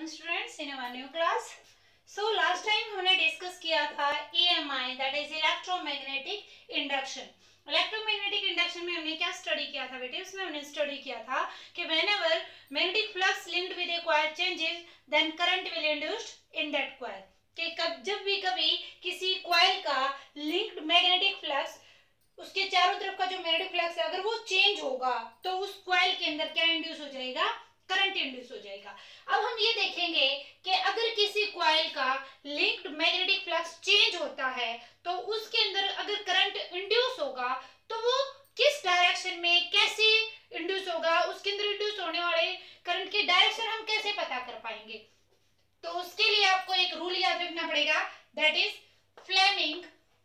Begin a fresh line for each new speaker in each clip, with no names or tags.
Welcome students in our new class. So last time हमने discuss किया था EMI that is electromagnetic induction. Electromagnetic induction में हमने क्या स्टडी किया था बेटे? उसमें हमने स्टडी किया था कि whenever magnetic flux linked with a coil changes then current will induced in that coil. कि जब भी कभी किसी कॉइल का लिंक्ड मैग्नेटिक फ्लक्स उसके चारों तरफ का जो मैग्नेटिक फ्लक्स है अगर वो चेंज होगा तो उस कॉइल के अंदर क्या इंड्यूस हो जाएगा? करंट इंड्यूस हो जाएगा। अब हम ये देखेंगे कि अगर किसी कॉइल का लिंक्ड मैग्नेटिक फ्लक्स चेंज होता है तो उसके अंदर अगर करंट इंड्यूस होगा तो वो किस डायरेक्शन में कैसे इंड्यूस होगा, उसके अंदर इंड्यूस होने वाले करंट की डायरेक्शन हम कैसे पता कर पाएंगे? तो उसके लिए आपको एक रूल याद रखना पड़ेगा, that is Fleming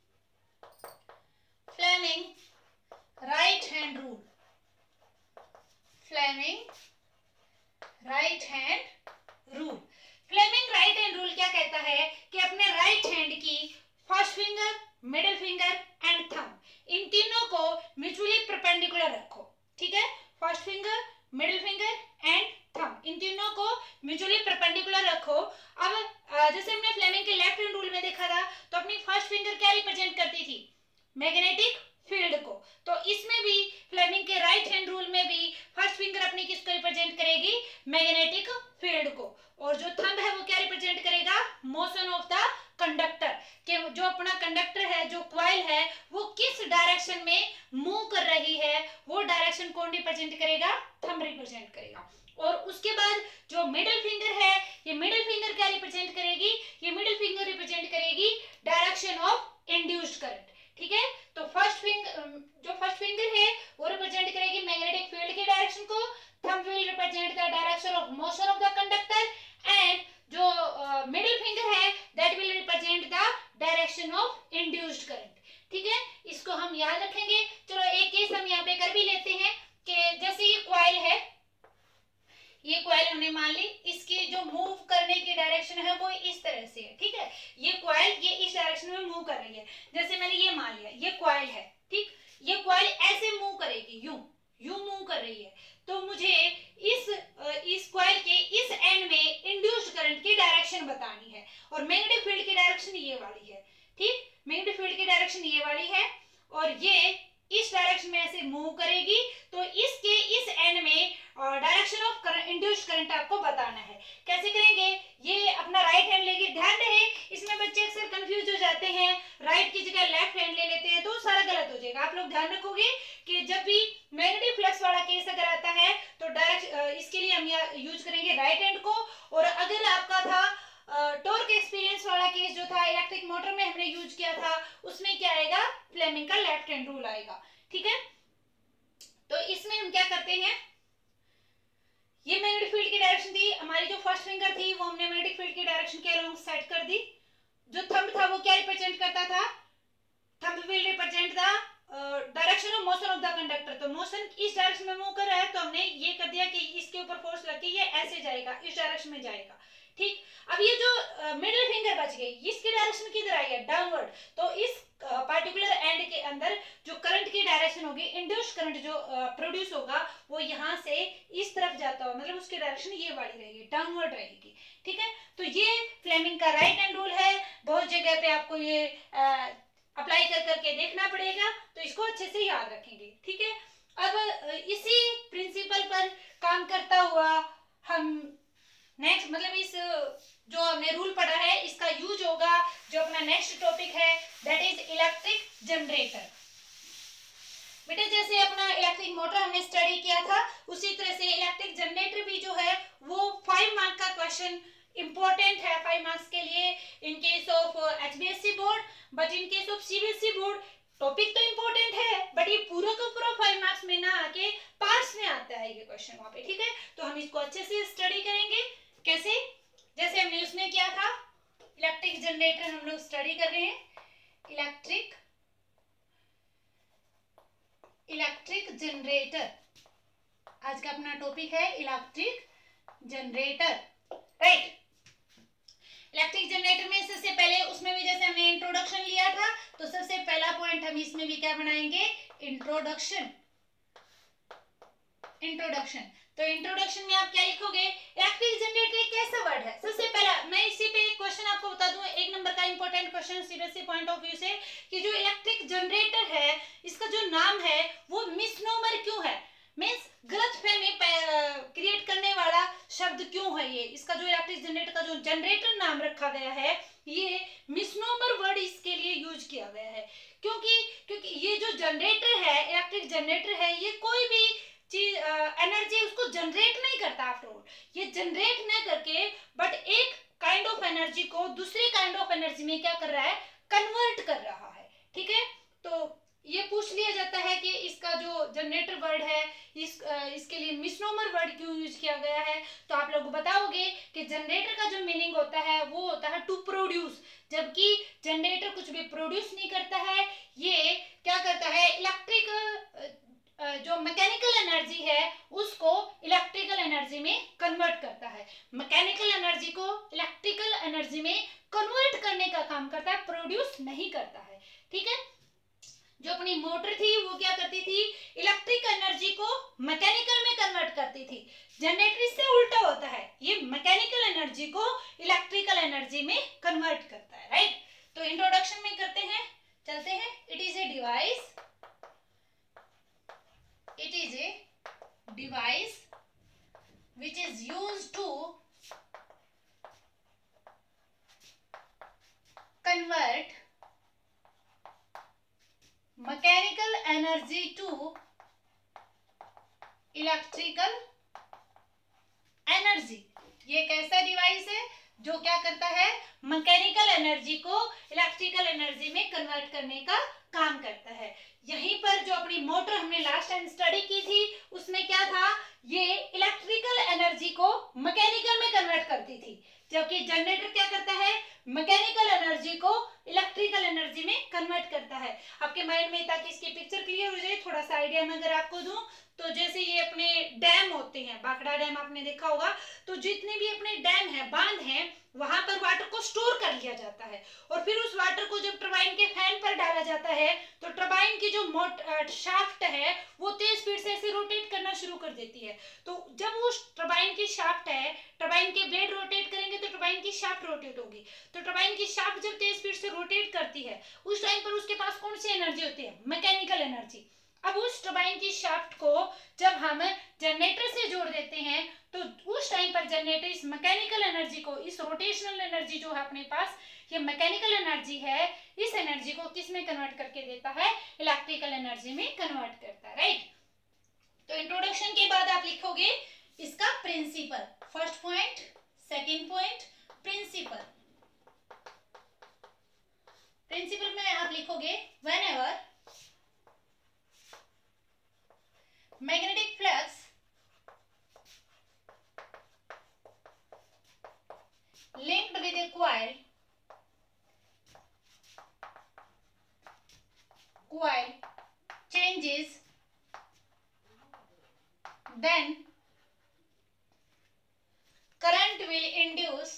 right hand rule. Fleming right hand rule. Fleming right hand rule क्या कहता है कि अपने राइट हैंड की first finger, middle finger and thumb इन तीनों को म्यूचुअली परपेंडिकुलर रखो। ठीक है, first finger, middle finger and thumb इन तीनों को म्यूचुअली परपेंडिकुलर रखो। अब जैसे हमने फ्लेमिंग के लेफ्ट हैंड रूल में देखा था तो अपनी फर्स्ट फिंगर क्या रिप्रेजेंट करती थी? मैग्नेटिक फील्ड को। तो इसमें भी फ्लेमिंग के राइट हैंड रूल में भी फर्स्ट फिंगर अपनी किसको रिप्रेजेंट करेगी? मैग्नेटिक फील्ड को। और जो थंब है वो क्या रिप्रेजेंट करेगा? मोशन ऑफ द कंडक्टर, कि जो अपना कंडक्टर है, जो कॉइल है, वो किस डायरेक्शन में मूव कर रही है वो डायरेक्शन कौन रिप्रेजेंट करेगा? थंब रिप्रेजेंट करेगा। और उसके बाद जो मिडिल फिंगर है, ये मिडिल फिंगर क्या रिप्रेजेंट करेगी? ये मिडिल फिंगर रिप्रेजेंट करेगी डायरेक्शन ऑफ इंड्यूस्ड करंट। ठीक है, तो जो फर्स्ट फिंगर है वो रिप्रेजेंट करेगी मैग्नेटिक फील्ड की डायरेक्शन को, thumb will represent the direction of motion of the conductor and जो मिडिल फिंगर है that will represent the direction of induced current. ठीक है, इसको हम याद रखेंगे। चलो एक केस हम यहाँ पे कर भी लेते हैं कि जैसे ये कॉइल है, ये कॉइल हमने मान ली, इसकी जो मूव करने की डायरेक्शन है वो इस तरह से है। ठीक है, ये कॉइल ये इस डायरेक्शन में मूव कर रही है। जैसे मैंने ये मान लिया ये कॉइल है, ठीक, ये कॉइल ऐसे मूव करेगी, यूं मूव कर रही है। तो मुझे इस कॉइल के इस एंड में इंड्यूस्ड करंट की डायरेक्शन बतानी है और मैग्नेटिक फील्ड की डायरेक्शन ये वाली है। ठीक, मैग्नेटिक फील्ड की डायरेक्शन ये वाली है और ये इस डायरेक्शन में ऐसे मूव करेगी। तो इसके इस एंड में डायरेक्शन ऑफ इंड्यूस्ड करंट आपको बताना है। कैसे करेंगे? ये अपना राइट हैंड लेके, ध्यान रहे इसमें बच्चे अक्सर कंफ्यूज हो जाते हैं, राइट की जगह लेफ्ट हैंड ले लेते हैं तो सारा गलत हो जाएगा। आप लोग ध्यान रखोगे कि जब भी मैग्नेटिक फ्लक्स वाला केस अगर आता है तो डायरेक्ट इसके लिए हम यूज करेंगे राइट हैंड को। और अगर आपका था टॉर्क एक्सपीरियंस वाला केस जो था इलेक्ट्रिक मोटर में हमने यूज किया था, उसमें क्या आएगा? फ्लेमिंग का लेफ्ट हैंड रूल आएगा। ठीक है, तो इसमें हम क्या करते हैं, ये मैग्नेटिक फील्ड की डायरेक्शन थी, हमारी जो फर्स्ट फिंगर थी वो हमने मैग्नेटिक फील्ड की डायरेक्शन के अलोंग सेट कर दी। जो थंब था वो क्या रिप्रेजेंट करता था? Thumb will represent the direction of motion of the conductor. तो मोशन इस डायरेक्शन में मूव कर रहा है तो हमने ये कर दिया कि इसके ऊपर फोर्स लग के ये ऐसे जाएगा, इस डायरेक्शन में जाएगा। ठीक, अब ये जो मिडिल फिंगर बच गई, इसकी डायरेक्शन किधर आई है? डाउनवर्ड। तो इस पार्टिकुलर एंड के अंदर जो करंट की डायरेक्शन होगी, इंड्यूस्ड करंट जो प्रोड्यूस होगा वो यहाँ से इस तरफ जाता हो, मतलब उसकी डायरेक्शन ये वाली रहेगी, डाउनवर्ड रहेगी। ठीक है, तो ये फ्लेमिंग का राइट हैंड रूल है। बहुत जगह पे आपको ये अप्लाई कर करके देखना पड़ेगा, तो इसको अच्छे से याद रखेंगे। ठीक है, अब इसी प्रिंसिपल पर काम करता हुआ हम नेक्स्ट, मतलब इस जो हमने रूल पढ़ा है इसका यूज होगा जो अपना नेक्स्ट टॉपिक है दैट इज इलेक्ट्रिक जनरेटर। बेटा जैसे अपना इलेक्ट्रिक मोटर हमने स्टडी किया था उसी तरह से इलेक्ट्रिक जनरेटर भी जो है वो 5 मार्क का क्वेश्चन इंपॉर्टेंट है 5 मार्क्स के लिए in case of HBSE board, but in case of CBSE board topic तो इंपॉर्टेंट है बट ये पूरा का पूरा 5 मार्क्स में ना आके पार्ट्स में आता है ये क्वेश्चन वहां पे। ठीक है, तो हम इसको अच्छे से स्टडी करेंगे। कैसे? जैसे हमने उसमें किया था इलेक्ट्रिक जनरेटर हम लोग स्टडी कर रहे हैं। इलेक्ट्रिक जनरेटर आज का अपना टॉपिक है, electric generator. Right, electric generator में सबसे पहले उसमें भी जैसे हमने इंट्रोडक्शन लिया था तो सबसे पहला पॉइंट हम इसमें भी क्या बनाएंगे? इंट्रोडक्शन। तो इंट्रोडक्शन में आप क्या लिखोगे? इलेक्ट्रिक जनरेटर एक कैसा वर्ड है? से पॉइंट ऑफ व्यू से कि जो इलेक्ट्रिक जनरेटर है इसका जो नाम है वो मिसनोमर क्यों है, मीन्स गलतफहमी क्रिएट करने वाला शब्द क्यों है ये, इसका जो इलेक्ट्रिक जनरेटर का जो जनरेटर नाम रखा गया है ये मिसनोमर वर्ड इसके लिए यूज किया गया है, क्योंकि ये जो जनरेटर है इलेक्ट्रिक जनरेटर है ये कोई भी चीज एनर्जी उसको जनरेट नहीं करता, आफ्टर ऑल ये जनरेट नहीं करके बट एक काइंड ऑफ एनर्जी को दूसरी काइंड ऑफ एनर्जी में क्या कर रहा है, कन्वर्ट कर रहा है। ठीक है, तो ये पूछ लिया जाता है कि इसका जो जनरेटर वर्ड है इसके लिए मिसनोमर वर्ड क्यों यूज किया गया है, तो आप लोग बताओगे कि जनरेटर का जो मीनिंग होता है वो होता है टू प्रोड्यूस, जबकि जनरेटर कुछ भी प्रोड्यूस नहीं करता है, ये क्या करता है इलेक्ट्रिक जो मैकेनिकल एनर्जी है उसको इलेक्ट्रिकल एनर्जी में कन्वर्ट करता है, मैकेनिकल एनर्जी को इलेक्ट्रिकल एनर्जी में कन्वर्ट करने का काम करता है, प्रोड्यूस नहीं करता है। ठीक है, जो अपनी मोटर थी वो क्या करती थी, इलेक्ट्रिक एनर्जी को मैकेनिकल में कन्वर्ट करती थी, जनरेटर इससे उल्टा होता है, ये मैकेनिकल एनर्जी को इलेक्ट्रिकल एनर्जी में कन्वर्ट करता है। राइट, तो इंट्रोडक्शन में करते हैं, चलते हैं। It is a device, it is a device which is used to convert mechanical energy to electrical energy। ये कैसा डिवाइस है जो क्या करता है, मैकेनिकल एनर्जी को इलेक्ट्रिकल एनर्जी में कन्वर्ट करने का काम करता है। यहीं पर जो अपनी मोटर हमने लास्ट टाइम स्टडी की थी उसमें क्या था, ये इलेक्ट्रिकल एनर्जी को मैकेनिकल में कन्वर्ट करती थी, जबकि जनरेटर क्या करता है, मैकेनिकल एनर्जी को इलेक्ट्रिकल एनर्जी में कन्वर्ट करता है। आपके माइंड में, ताकि इसकी पिक्चर क्लियर हो जाए, थोड़ा सा आइडिया मैं अगर आपको दूं तो जैसे ये अपने डैम होते हैं, बाकड़ा डैम आपने देखा होगा, तो जितने भी अपने डैम है, बांध हैं, वहां पर वाटर को स्टोर कर लिया जाता है और फिर उस वाटर को जब टरबाइन के फैन पर डाला जाता है तो टरबाइन की जो शाफ्ट है वो तेज स्पीड से ऐसे रोटेट करना शुरू कर देती है। तो जब वो टरबाइन की शाफ्ट है, टरबाइन के ब्लेड रोटेट करेंगे तो टरबाइन की शाफ्ट रोटेट होगी, तो टरबाइन की शाफ्ट जब तेज स्पीड से रोटेट करती है उस टाइम पर उसके पास कौन सी एनर्जी होती है, मैकेनिकल एनर्जी। अब उस टरबाइन की शाफ्ट को जब हम जनरेटर से जोड़ देते हैं तो उस टाइम पर जनरेटर इस मैकेनिकल एनर्जी को, इस रोटेशनल एनर्जी जो है अपने पास, ये मैकेनिकल एनर्जी है, इस एनर्जी को किस में कन्वर्ट करके देता है, इलेक्ट्रिकल एनर्जी में कन्वर्ट करता है। राइट, तो इंट्रोडक्शन के बाद आप लिखोगे इसका principle, first point, second point, principle. Principle में आप लिखोगे whenever magnetic flux linked with a coil changes, then current will induce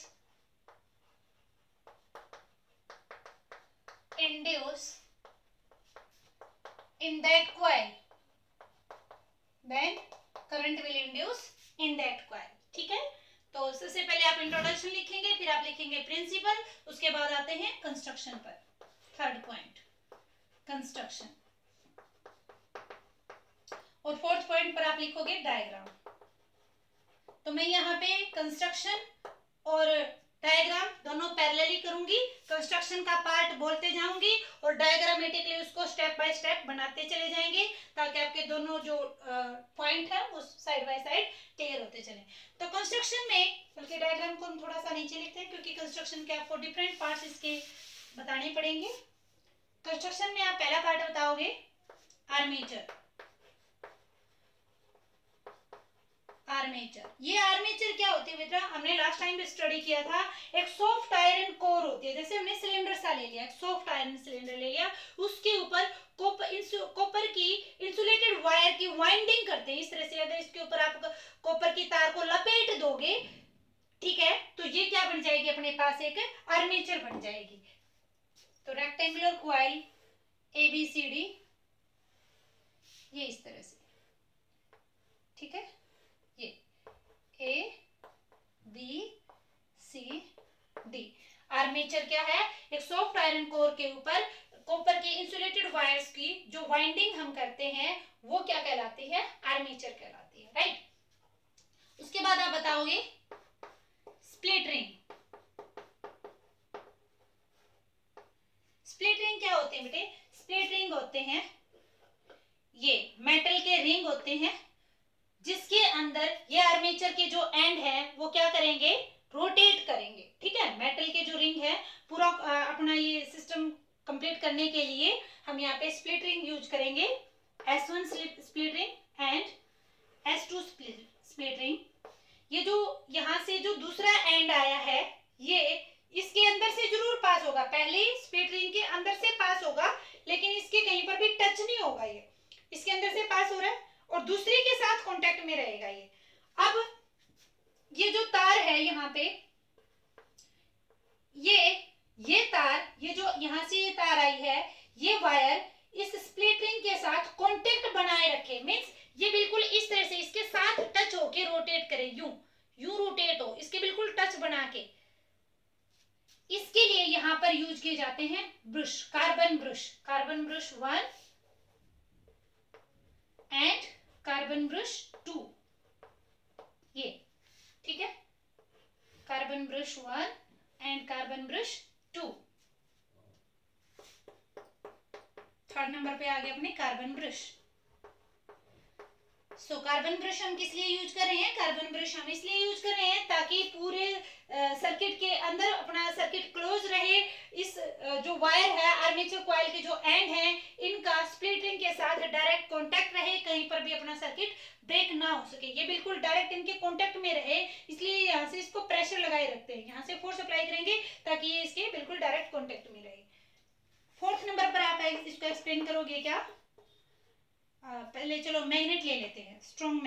in that coil, then current will induce in that coil। ठीक है, तो सबसे पहले आप इंट्रोडक्शन लिखेंगे, फिर आप लिखेंगे प्रिंसिपल, उसके बाद आते हैं कंस्ट्रक्शन पर। थर्ड पॉइंट कंस्ट्रक्शन, और फोर्थ पॉइंट पर आप लिखोगे डायग्राम। तो मैं यहाँ पे कंस्ट्रक्शन और डायग्राम दोनों पैरेलली करूंगी, कंस्ट्रक्शन का पार्ट बोलते जाऊंगी और डायग्रामेटिकली उसको स्टेप बाय स्टेप बनाते चले जाएंगे ताकि आपके दोनों जो पॉइंट है वो साइड बाय साइड क्लियर होते चले। तो कंस्ट्रक्शन में, बल्कि डायग्राम को हम थोड़ा सा नीचे लिखते हैं क्योंकि कंस्ट्रक्शन के आपको डिफरेंट पार्ट्स इसके बताने पड़ेंगे। कंस्ट्रक्शन में आप पहला पार्ट बताओगे आर्मेचर। आर्मेचर, ये आर्मेचर क्या होती है बेटा, हमने लास्ट टाइम भी स्टडी किया था, एक सॉफ्ट आयरन कोर होती है, जैसे हमने सिलेंडर सा ले लिया, एक सॉफ्ट आयरन सिलेंडर ले लिया, उसके ऊपर कॉपर की इंसुलेटेड वायर की वाइंडिंग करते हैं इस तरह से। अगर इसके ऊपर आप कॉपर की तार को लपेट दोगे, ठीक है, तो ये क्या बन जाएगी, अपने पास एक आर्मेचर बन जाएगी। तो रेक्टेंगुलर कॉइल ABCD ये इस तरह से, ठीक है, ये ABCD आर्मेचर क्या है, एक सॉफ्ट आयरन कोर के ऊपर कॉपर के इंसुलेटेड वायर्स की जो वाइंडिंग हम करते हैं वो क्या कहलाती है, आर्मेचर कहलाती है, राइट। उसके बाद आप बताओगे स्प्लिट रिंग। स्प्लिट रिंग क्या होते हैं बेटे, स्प्लिट रिंग होते हैं ये मेटल के रिंग होते हैं जिसके अंदर ये आर्मेचर के जो एंड है वो क्या करेंगे, रोटेट करेंगे, ठीक है। मेटल के जो रिंग है पूरा अपना ये सिस्टम कंप्लीट करने के लिए हम यहाँ पे स्प्लिट रिंग यूज करेंगे, S1 split ring and S2 split ring. ये जो यहाँ से जो दूसरा एंड आया है ये इसके अंदर से जरूर पास होगा, पहले स्प्लिट रिंग के अंदर से पास होगा लेकिन इसके कहीं पर भी टच नहीं होगा, ये इसके अंदर से पास हो रहा है और दूसरे के साथ कांटेक्ट में रहेगा ये। अब ये जो तार है यहाँ पे ये तार, ये जो यहाँ से ये तार आई है ये वायर इस स्प्लिट रिंग के साथ कांटेक्ट बनाए रखे, मींस ये बिल्कुल इस तरह से इसके साथ टच होके रोटेट करे, यूं रोटेट हो, इसके बिल्कुल टच बना के। इसके लिए यहाँ पर यूज किए जाते हैं brush, carbon brush 1 and carbon brush 2, ये ठीक है, carbon brush 1 and carbon brush 2। Third number पे आ गया अपने carbon brush. So carbon brush हम किस लिए यूज कर रहे हैं, कार्बन ब्रश हम इसलिए यूज कर रहे हैं ताकि पूरे सर्किट के अंदर अपना सर्किट क्लोज रहे। इस जो वायर है आर्मेचर कॉइल के जो एंड है इनका स्प्लिट रिंग के साथ डायरेक्ट कांटेक्ट रहे, कहीं पर भी अपना सर्किट ब्रेक ना हो सके, ये बिल्कुल डायरेक्ट इनके कांटेक्ट में रहे, इसलिए यहाँ से इसको प्रेशर लगाए रखते हैं, यहाँ से फोर्स अप्लाई करेंगे ताकि ये इसके बिल्कुल डायरेक्ट कांटेक्ट में रहे। फोर्थ नंबर पर आप इसको एक्सप्लेन करोगे क्या, पहले चलो मैग्नेट ले लेते हैं, स्ट्रॉन्ग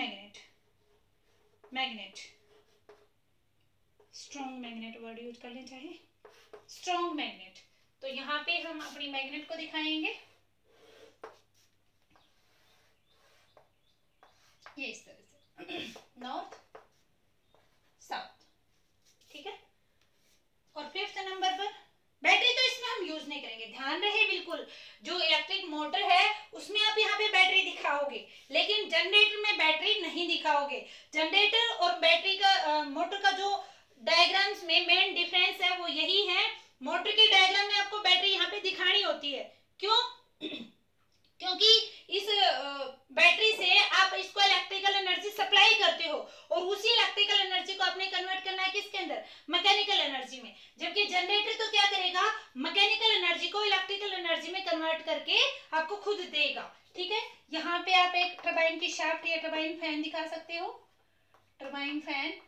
मैग्नेट वर्ड यूज कर लें चाहे, स्ट्रॉन्ग मैग्नेट। तो यहाँ पे हम अपनी मैग्नेट को दिखाएंगे, ये इस तरह से नॉर्थ साउथ, ठीक है। और फिफ्थ नंबर पर बैटरी तो इसमें हम यूज नहीं करेंगे, ध्यान रहे बिल्कुल, जो इलेक्ट्रिक मोटर है उसमें आप यहाँ पे बैटरी दिखाओगे लेकिन जनरेटर में बैटरी नहीं दिखाओगे। जनरेटर और बैटरी का मोटर का जो डायग्राम्स में मेन डिफरेंस है वो यही है, मोटर के डायग्राम में आपको बैटरी यहाँ पे दिखानी होती है, क्यों, क्योंकि इस बैटरी से आप इसको इलेक्ट्रिकल एनर्जी सप्लाई करते हो और उसी इलेक्ट्रिकल एनर्जी को आपने कन्वर्ट करना है किसके अंदर, मैकेनिकल एनर्जी में। जबकि जनरेटर तो क्या करेगा, मैकेनिकल एनर्जी को इलेक्ट्रिकल एनर्जी में कन्वर्ट करके आपको खुद देगा, ठीक है। यहाँ पे आप एक टरबाइन की शाफ्ट या टरबाइन फैन दिखा सकते हो, टरबाइन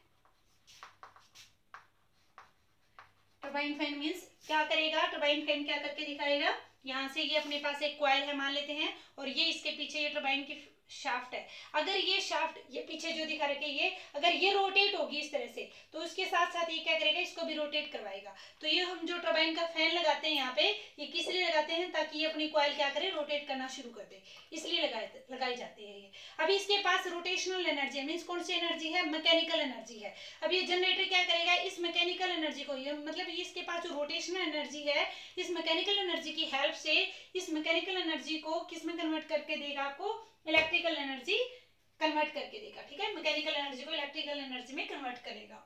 फैन मींस क्या करेगा, टरबाइन फैन क्या करके दिखाएगा, यहाँ से ये अपने पास एक कॉइल है मान लेते हैं और ये इसके पीछे ये टरबाइन की शाफ्ट है, अगर ये शाफ्ट ये पीछे जो दिखा रखे ये अगर ये रोटेट होगी इस तरह से तो उसके साथ साथ ये क्या करेगा, इसको भी रोटेट करवाएगा। तो ये हम जो टरबाइन का फैन लगाते हैं यहाँ पे ये किस लिए लगाते हैं, ताकि ये अपनी कॉइल क्या करे, रोटेट करना शुरू कर दे, इसलिए लगाई जाती है ये। अभी इसके पास रोटेशनल एनर्जी मीन्स कौन सी एनर्जी है, मैकेनिकल एनर्जी है। अब ये जनरेटर क्या करेगा, इस मैकेनिकल एनर्जी को, ये मतलब इसके पास जो रोटेशनल एनर्जी है इस मैकेनिकल एनर्जी की हेल्प से इस मैकेनिकल एनर्जी को किस में कन्वर्ट करके देगा, आपको इलेक्ट्रिकल एनर्जी कन्वर्ट करके देगा, ठीक है। मैकेनिकल एनर्जी को इलेक्ट्रिकल एनर्जी में कन्वर्ट करेगा।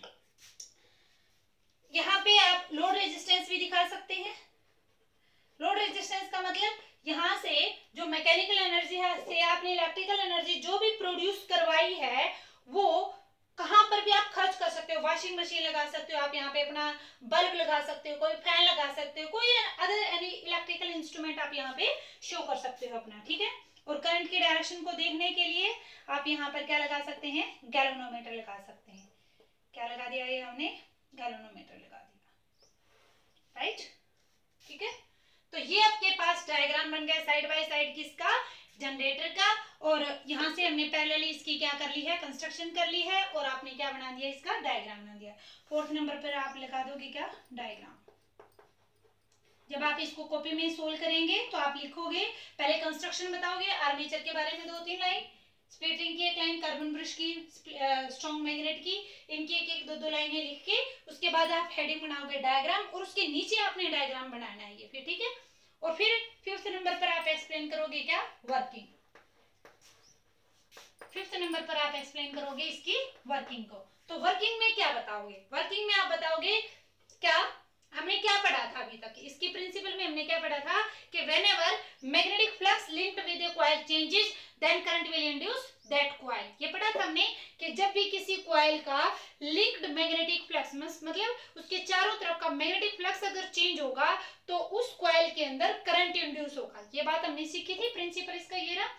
यहाँ पे आप लोड रेजिस्टेंस भी दिखा सकते हैं। लोड रेजिस्टेंस का मतलब यहाँ से जो मैकेनिकल एनर्जी है से आपने इलेक्ट्रिकल एनर्जी जो भी प्रोड्यूस करवाई है वो कहां पर भी आप खर्च कर सकते हो, वॉशिंग मशीन लगा सकते हो, आप यहाँ पे अपना बल्ब लगा सकते हो, कोई फैन लगा सकते हो, कोई अदर एनी इलेक्ट्रिकल इंस्ट्रूमेंट आप यहाँ पे शो कर सकते हो अपना, ठीक है। और करंट की डायरेक्शन को देखने के लिए आप यहाँ पर क्या लगा सकते हैं, गैल्वेनोमीटर लगा सकते हैं। क्या लगा दिया ये हमने, गैल्वेनोमीटर लगा दिया, राइट, ठीक है। तो ये आपके पास डायग्राम बन गया साइड बाय साइड किसका, जनरेटर का, और यहाँ से हमने पैरेलली इसकी क्या कर ली है, कंस्ट्रक्शन कर ली है और आपने क्या बना दिया, इसका डायग्राम बना दिया। फोर्थ नंबर पर आप लगा दोगे क्या, डायग्राम। जब आप इसको कॉपी में सोल्व करेंगे तो आप लिखोगे, पहले कंस्ट्रक्शन बताओगे, आर्मेचर के बारे में 2-3 लाइन, स्प्लिटिंग की एक लाइन, कार्बन ब्रश की, स्ट्रॉन्ग मैग्नेट की, इनकी एक एक दो दो लाइनें लिख के उसके बाद आप हेडिंग बनाओगे डायग्राम, और उसके नीचे आपने डायग्राम बनाना है ये, फिर ठीक है। और फिर 5th नंबर पर आप एक्सप्लेन करोगे क्या, वर्किंग। 5th नंबर पर आप एक्सप्लेन करोगे इसकी वर्किंग को। तो वर्किंग में क्या बताओगे, वर्किंग में आप बताओगे क्या, हमने क्या पढ़ा था अभी तक, इसकी प्रिंसिपल में हमने क्या पढ़ा था कि whenever magnetic flux linked with a coil changes then current will induce that coil. ये पढ़ा था हमने कि जब भी किसी कॉइल का लिंक्ड मैग्नेटिक फ्लक्स मतलब उसके चारों तरफ का मैग्नेटिक फ्लक्स अगर चेंज होगा तो उस कॉइल के अंदर करंट इंड्यूस होगा। ये बात हमने सीखी थी, प्रिंसिपल इसका ये रहा।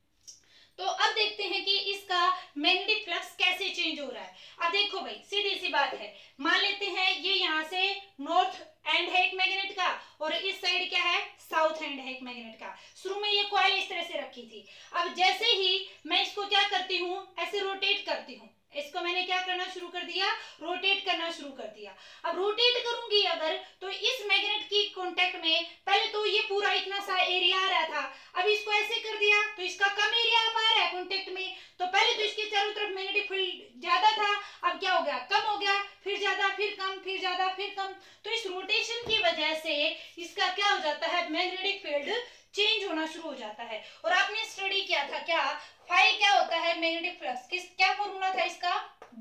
तो अब देखते हैं कि इसका मैग्नेटिक फ्लक्स कैसे चेंज हो रहा है। अब देखो भाई, सीधी सी बात है, मान लेते हैं ये यहाँ से नॉर्थ एंड है एक मैग्नेट का, और इस साइड क्या है, साउथ एंड है एक मैग्नेट का। शुरू में ये कॉइल इस तरह से रखी थी। अब जैसे ही मैं इसको क्या करती हूँ, ऐसे रोटेट करती हूँ, इसको मैंने क्या करना शुरू कर दिया, रोटेट करना शुरू कर दिया। अब रोटेट करूंगी अगर, तो इस मैग्नेट की कांटेक्ट में पहले तो ये पूरा इतना सा एरिया आ रहा था, अब इसको ऐसे कर दिया तो इसका कम एरिया आ पा रहा है कांटेक्ट में। तो पहले तो इसके चारों तरफ मैग्नेटिक फील्ड ज्यादा था, अब क्या हो गया, कम हो गया, फिर ज्यादा, फिर कम, फिर ज्यादा, फिर कम। तो इस रोटेशन की वजह से इसका क्या हो जाता है, मैग्नेटिक फील्ड चेंज होना शुरू हो जाता है। और आपने स्टडी किया था क्या, फाई क्या होता है, मैग्नेटिक फ्लक्स, किस क्या फॉर्मूला था इसका,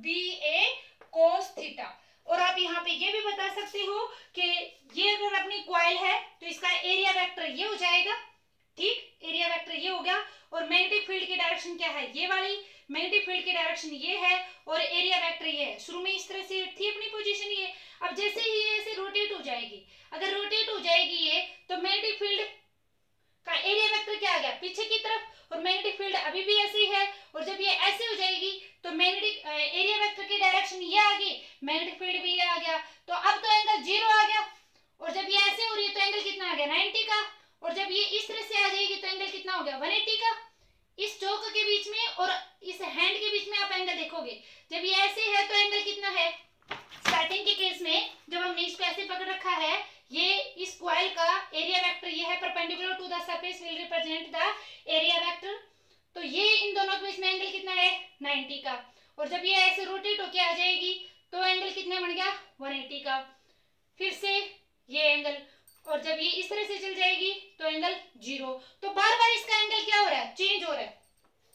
BA cos थीटा। और आप यहाँ पे ये भी बता सकते हो कि ये अगर अपनी कॉइल है तो इसका एरिया वेक्टर ये हो जाएगा, ठीक, एरिया वेक्टर ये हो गया। और मैग्नेटिक फील्ड की डायरेक्शन क्या है, ये वाली, मैग्नेटिक फील्ड की डायरेक्शन ये है, और एरिया वेक्टर ये है। शुरू में इस तरह से थी अपनी पोजीशन ये, अब जैसे ही ये ऐसे रोटेट हो जाएगी, अगर रोटेट हो जाएगी ये, तो मैग्नेटिक फील्ड का एरिया वेक्टर क्या आ गया, पीछे की तरफ, और मैग्नेटिक फील्ड अभी भी ऐसे ही है। और जब ये ऐसे हो जाएगी तो मैग्नेटिक एरिया वेक्टर की डायरेक्शन ये आ गई, मैग्नेटिक फील्ड भी ये आ गया, तो अब तो एंगल 0 आ गया। और जब ये ऐसे हो रही है तो एंगल कितना आ गया, 90 का। और जब ये इस तरह से आ जाएगी तो एंगल कितना हो गया, 180 का। इस चौक के बीच में और इस हैंड के बीच में आप एंगल देखोगे, जब ये ऐसे है तो एंगल कितना है, स्टार्टिंग के केस में जब हमने इसको ऐसे पकड़ रखा है, ये इस कॉइल का एरिया वेक्टर ये है, perpendicular to the surface will represent the area vector. तो ये इन दोनों के बीच में एंगल कितना है, 90 का। और जब ये ऐसे रोटेट होके आ जाएगी तो एंगल कितना बन गया, 180 का। फिर से ये एंगल, और जब ये इस तरह से चल जाएगी तो एंगल 0। तो बार बार इसका एंगल क्या हो रहा है, चेंज हो रहा है।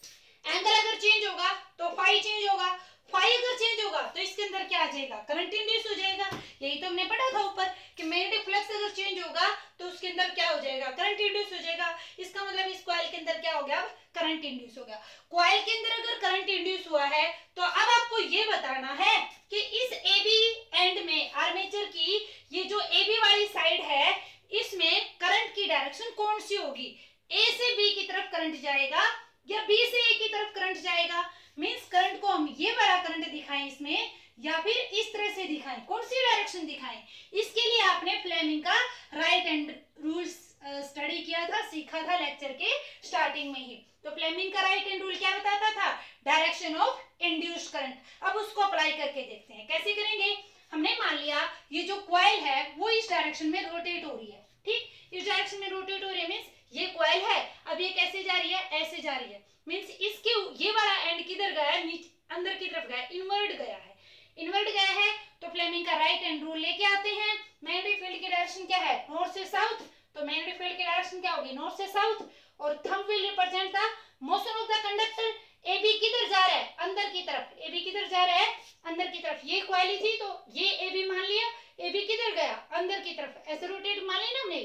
एंगल अगर चेंज होगा तो फाई चेंज होगा, फाई अगर चेंज होगा तो इसके अंदर क्या आ जाएगा, करंट इंड्यूस हो जाएगा। यही तो हमने पढ़ा था ऊपर कि मैग्नेटिक फ्लक्स अगर चेंज होगा तो उसके अंदर क्या हो जाएगा, करंट इंड्यूस हो जाएगा। इसका मतलब इस कॉइल के अंदर क्या हो गया, करंट इंड्यूस हो गया। कॉइल के अंदर अगर करंट इंड्यूस हुआ है तो अब आपको ये बताना है कि इस AB एंड में आर्मेचर की ये जो AB वाली साइड है, इसमें करंट की डायरेक्शन कौन सी होगी, A से B की तरफ करंट जाएगा या B से A की तरफ करंट जाएगा। मींस करंट को हम ये वाला करंट दिखाएं इसमें, या फिर इस तरह से दिखाएं, कौन सी डायरेक्शन दिखाएं। इसके लिए आपने फ्लेमिंग का राइट हैंड रूल्स स्टडी किया था, सीखा था लेक्चर के स्टार्टिंग में ही। तो फ्लेमिंग का राइट हैंड रूल क्या बताता था, डायरेक्शन ऑफ इंड्यूस्ड करंट। अब उसको अप्लाई करके देखते हैं कैसे करेंगे। हमने मान लिया ये जो कॉइल है वो इस डायरेक्शन में रोटेट हो रही है, ठीक, इस डायरेक्शन में रोटेट हो रही है, मींस ये कॉइल है, अब ये कैसे जा रही है, ऐसे जा रही है। मींस इसके ये वाला एंड किधर गया है, नीचे अंदर की तरफ गया, इनवर्ट गया है, इनवर्ट गया है। तो फ्लेमिंग का राइट हैंड रूल लेके आते हैं। मैग्नेटिक फील्ड की डायरेक्शन क्या है, नॉर्थ से साउथ, तो मैग्नेटिक फील्ड की डायरेक्शन क्या होगी, नॉर्थ से साउथ। और thumb will represent the motion of the conductor. AB किधर जा रहा है, अंदर की तरफ, AB किधर जा रहा है, अंदर की तरफ। ये कॉइल थी तो ये AB मान लिया, AB किधर गया, अंदर की तरफ, ऐसे रोटेट मान लिया ना हमने,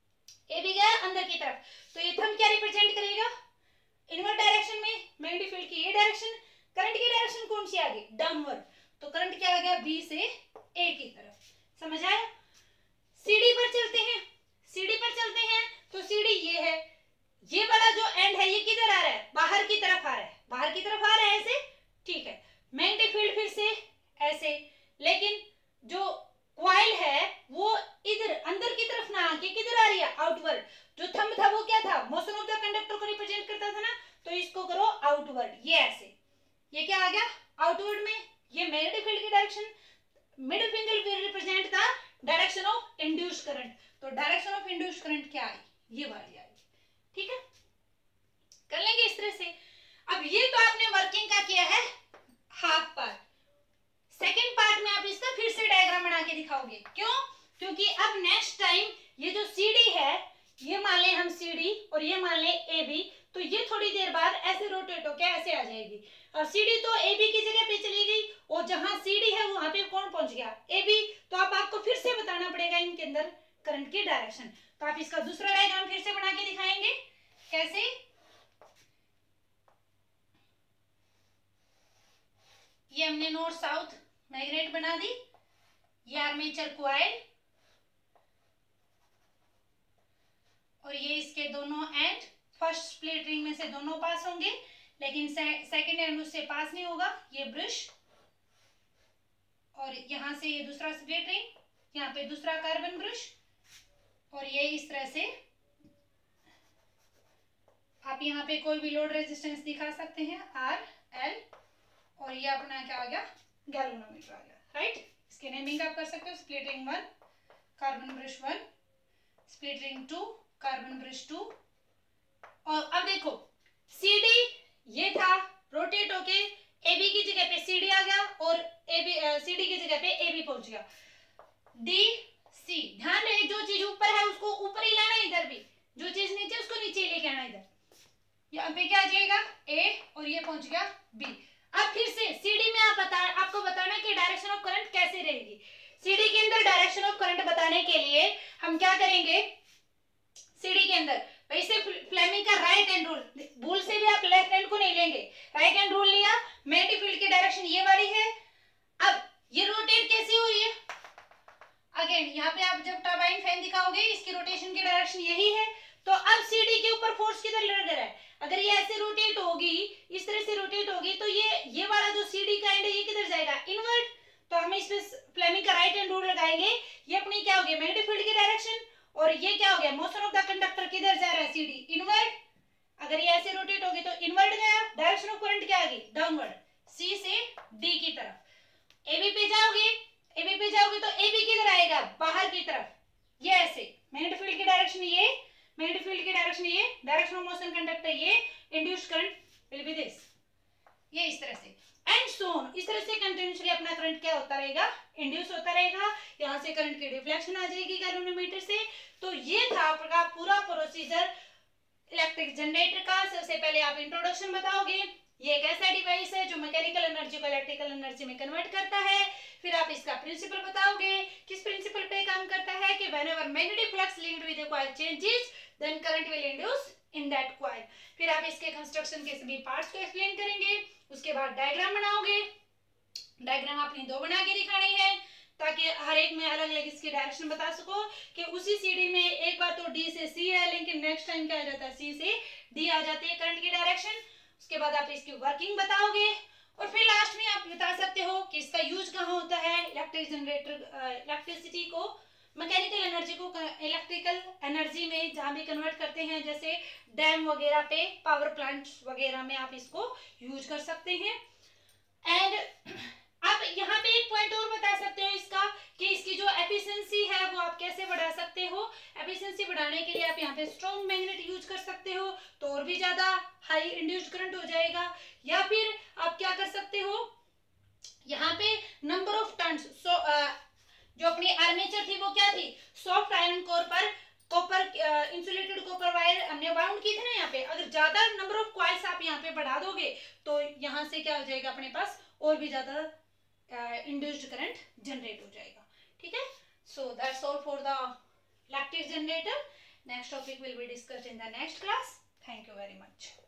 AB गया अंदर की तरफ। तो ये थंब क्या रिप्रेजेंट करेगा, इनवर्ट डायरेक्शन में मैग्नेटिक फील्ड की ये डायरेक्शन, करंट की डायरेक्शन कौन सी आ गई, डाउनवर्ड। तो करंट क्या आ गया, B से A की तरफ। समझ आया। CD पर चलते हैं, CD पर चलते हैं तो CD ये है, ये वाला जो एंड है ये किधर आ रहा है, बाहर की तरफ आ रहा है, बाहर की तरफ आ रहा है ऐसे, ठीक है। मैग्नेटिक फील्ड फिर से ऐसे, लेकिन जो कॉइल है वो इधर अंदर की तरफ ना आके किधर आ रही है, आउटवर्ड। जो थंब था वो क्या था, मोशन ऑफ द कंडक्टर को रिप्रेजेंट करता था ना, तो इसको करो आउटवर्ड, ये ऐसे, ये क्या आ गया आउटवर्ड में। ये मैग्नेटिक फील्ड की direction, middle finger will represent the direction of induced current. तो डायरेक्शन ऑफ इंड्यूस्ड करंट क्या आई, ये वाली आई, ठीक है, कर लेंगे इस तरह से। अब ये तो आपने वर्किंग का किया है हाफ पार्ट, सेकेंड पार्ट में आप इसका फिर से डायग्राम बना के दिखाओगे। क्यों? क्योंकि अब नेक्स्ट टाइम ये जो CD है, ये मान ले हम CD और ये मान ले AB, तो ये थोड़ी देर बाद ऐसे रोटेट होके ऐसे आ जाएगी। और CD तो AB की जगह पे चली गई और जहां CD है वहां पे कौन पहुंच गया? AB। तो अब आपको फिर से बताना पड़ेगा इनके अंदर करंट की डायरेक्शन। तो आप इसका दूसरा डायग्राम फिर से बना के दिखाएंगे। कैसे? ये हमने नॉर्थ साउथ मैग्नेट बना दी, ये आर्मेचर कॉइल और ये इसके दोनों एंड, फर्स्ट स्प्लिट रिंग में से दोनों पास होंगे लेकिन सेकंड एंड उससे पास नहीं होगा। ये ब्रश और यहां से ये दूसरा स्प्लिट रिंग, यहाँ पे दूसरा कार्बन ब्रश और ये इस तरह से आप यहाँ पे कोई भी लोड रेजिस्टेंस दिखा सकते हैं, RL, और ये अपना क्या आ गया? गैल्वेनोमीटर आ गया, राइट। इसकी नेमिंग आप कर सकते हो, split ring 1 carbon brush 1, split ring 2 carbon brush 2। और अब देखो CD ये था, रोटेट होके AB की जगह पे CD आ गया और CD की जगह पे AB पहुंच गया। DC, ध्यान रहे जो चीज ऊपर है उसको ऊपर ही लाना, इधर भी जो चीज नीचे उसको नीचे ही लेके आना। इधर यहाँ पे क्या आ जाएगा? A और ये पहुंच गया B। अब फिर से CD में आपको बताना कि डायरेक्शन ऑफ करंट कैसे रहेगी। CD के अंदर डायरेक्शन ऑफ करंट बताने के लिए हम क्या करेंगे? CD के अंदर वैसे फ्लेमिंग का राइट हैंड रूल, भूल से भी आप लेफ्ट हैंड को नहीं लेंगे, राइट हैंड रूल लिया। मैग्नेटिक फील्ड की डायरेक्शन ये वाली है। अब ये रोटेट कैसे हो रही है? अगेन यहाँ पे आप जब टरबाइन फैन दिखाओगे इसकी रोटेशन की डायरेक्शन यही है। तो अब CD के ऊपर फोर्स किधर लग रहा है? अगर ये ऐसे रोटेट होगी, इस तरह से रोटेट होगी, तो ये वाला जो CD का एंड है ये किधर जाएगा? इनवर्ट। तो हम इस पे फ्लेमिंग का राइट हैंड रूल लगाएंगे। ये अपनी क्या होगी? मैग्नेटिक फील्ड की डायरेक्शन। और ये क्या हो गया? मोशन ऑफ द कंडक्टर किधर जा रहा है? CD invert. अगर ये ऐसे रोटेट होगी तो इनवर्ट गया, डायरेक्शन ऑफ करंट क्या आ गई? डाउनवर्ड, C से D की तरफ। AB पे जाओगे तो AB किधर आएगा? बाहर की तरफ। ये ऐसे मैग्नेटिक फील्ड की डायरेक्शन ये, मैग्नेटिक फील्ड की डायरेक्शन ये, डायरेक्शन ऑफ मोशन कंडक्टर ये, induced current will be this, ये इस तरह से एंड सो ऑन। इस तरह से कंटिन्यूअसली अपना करंट क्या होता रहेगा? इंड्यूस होता रहेगा। यहाँ से करंट की रिफ्लेक्शन आ जाएगी गैल्वेनोमीटर से। तो ये था आपका पूरा प्रोसीजर इलेक्ट्रिक जनरेटर का। सबसे पहले आप इंट्रोडक्शन बताओगे, ये एक ऐसा डिवाइस है जो मैकेनिकल एनर्जी को इलेक्ट्रिकल एनर्जी में कन्वर्ट करता है। फिर आप इसका प्रिंसिपल बताओगे, किस प्रिंसिपल पे काम करता है कि whenever magnetic flux linked with a coil changes then current will induce in that coil. फिर आप इसके कंस्ट्रक्शन के सभी पार्ट्स को एक्सप्लेन करेंगे। उसके बाद डायग्राम बनाओगे, डायग्राम आपने 2 बना के दिखानी है ताकि हर एक में अलग अलग इसकी डायरेक्शन बता सको कि उसी CD में एक बार तो D से C है लेकिन नेक्स्ट टाइम क्या आ जाता है? C से D आ जाती है करंट की डायरेक्शन। उसके बाद आप इसकी वर्किंग बताओगे और फिर लास्ट में आप बता सकते हो कि इसका यूज कहाँ होता है। इलेक्ट्रिक जनरेटर इलेक्ट्रिसिटी को, मैकेनिकल एनर्जी को इलेक्ट्रिकल एनर्जी में जहां भी कन्वर्ट करते हैं, जैसे डैम वगैरह पे, पावर प्लांट्स वगैरह में आप इसको यूज कर सकते हैं। एंड आप यहाँ पे एक पॉइंट और बता सकते हो इसका कि इसकी जो एफिशिएंसी है वो आप कैसे बढ़ा सकते हो। एफिशिएंसी बढ़ाने के लिए आप यहाँ पे स्ट्रॉन्ग मैग्नेट यूज कर सकते हो तो और भी ज्यादा हाई इंड्यूस्ड करंट हो जाएगा। या फिर आप क्या कर सकते हो, यहाँ पे नंबर ऑफ टर्न्स, जो अपनी आर्मेचर थी वो क्या थी? सॉफ्ट आयरन कोर पर कॉपर इंसुलेटेड कॉपर वायर हमने बाउंड की थी ना। यहाँ पे अगर ज्यादा नंबर ऑफ कॉइल्स आप यहाँ पे बढ़ा दोगे तो यहाँ से क्या हो जाएगा? अपने पास और भी ज्यादा इंड्यूस्ड करंट जनरेट हो जाएगा। ठीक है, so that's all for the electric generator. Next topic will be discussed in the next class. Thank you very much.